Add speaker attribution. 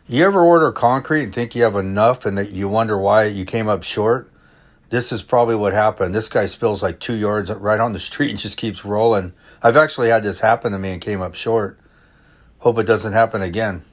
Speaker 1: You ever order concrete and think you have enough and that you wonder why you came up short? This is probably what happened. This guy spills like 2 yards right on the street and just keeps rolling. I've actually had this happen to me and came up short. Hope it doesn't happen again.